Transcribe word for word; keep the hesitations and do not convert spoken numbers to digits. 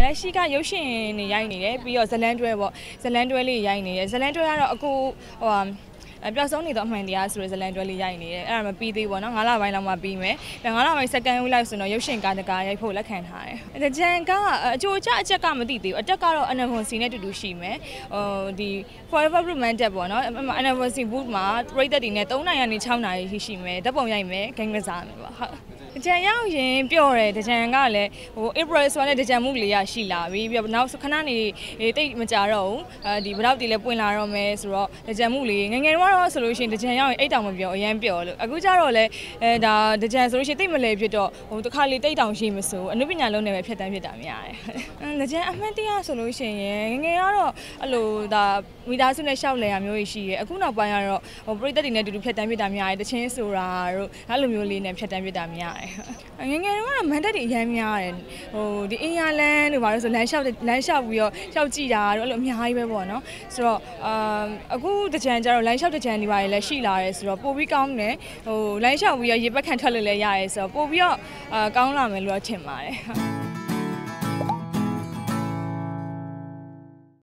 လက်ရှိကရုပ်ရှင်နေရိုက်နေတယ်ပြီးတော့ဇလန်းတွဲပေါ့ဇလန်းတွဲလေးရိုက်နေတယ်ဇလန်းတွဲကတော့အခုဟိုဟာပျောက်ဆုံးနေတော့အမှန်တရားဆိုတဲ့ဇလန်တွဲလေးရိုက်နေတယ်အဲ့ဒါမှပြီးသေးပေါ့နော်ငါးလပိုင်းလောက်မှပြီးမယ်ငါးလပိုင်း second week လောက်ဆိုတော့ရုပ်ရှင်ကားတကာရိုက်ဖို့လက်ခံထားတယ်တကြံကအချို့အချက်အချက်ကမသိသေးဘူးအတက်ကတော့ anniversary နဲ့တူတူရှိမယ်ဟိုဒီ forever romantic ပေါ့နော် anniversary boot မှာပရိသတ်တွေနဲ့သုံးနိုင်ရနေခြောက်နိုင်ရှိရှိမယ်ဓာတ်ပုံရိုက်မယ်ဂိမ်းကစားမယ်ပေါ့ဟုတ်တကြံရောက်ရင်ပျော့တယ်တကြံကလည်းဟို April ဆိုတဲ့တကြံမှုကလေးရရှိလာပြီပြီးတော့နောက်ခဏနေတိတ်မကြတော့ဘူးအဲဒီဘလောက်တီလည်းပွင့်လာတော့မယ်ဆိုတော့တကြံမှုလေးငငယ်တော့ဆိုလို့ရှိရင်တကြံရောက်ရင်အိတ်တောင်မပြောအရန်ပျော်လို့အခုကျတော့လေအဲဒါတကြံဆိုလို့ရှိရင်တိတ်မလဲဖြစ်တော့ဟိုတစ်ခါလေးတိတ်တောင်ရှိမစိုးအနုပညာလုံးနဲ့ပဲဖြတ်တန်းဖြစ်တာများတယ်တကြံအမှန်တရားဆိုလို့ရှိရင်ငငယ်ကတော့အဲ့လိုဒါမိသားစုနဲ့ရှောက်လဲရမျိုးရှိရဲအခုနောက်ပိုင်းကတော့ဟိုပရိသတ်တွေနဲ့တူတူဖြတ်တန်းဖြစ်တာများတယ်တချင်းဆိုတာတို့အဲ့လိုမျိုးလေးနဲ့ဖြတ်တန်းဖြစ်တာများတယ်ငငယ်တော့မန်တက်တွေအရန်များတယ်ဟိုဒီအင်ယာလန်တို့ဘာလို့ဆိုလမ်းလျှောက်လမ်းလျှောက်ပြီးတော့လျှောက်ကြည့်တာတို့အဲ့လိုအများကြီးပဲပေါ့နော်ဆိုတော့အာအခုတကြံကျတော့လမ်းလျှောက်တကြံတွေပါလည်းရှိလာတယ်ဆိုတော့ပို့ပြီးကောင်းတယ်ဟိုလမ်းလျှောက်ပြီးတော့ရေပက်ခံထွက်လို့လည်းရတယ်ဆိုတော့ပို့ပြီးတော့အာကောင်းလာမယ်လို့ထင်ပါတယ်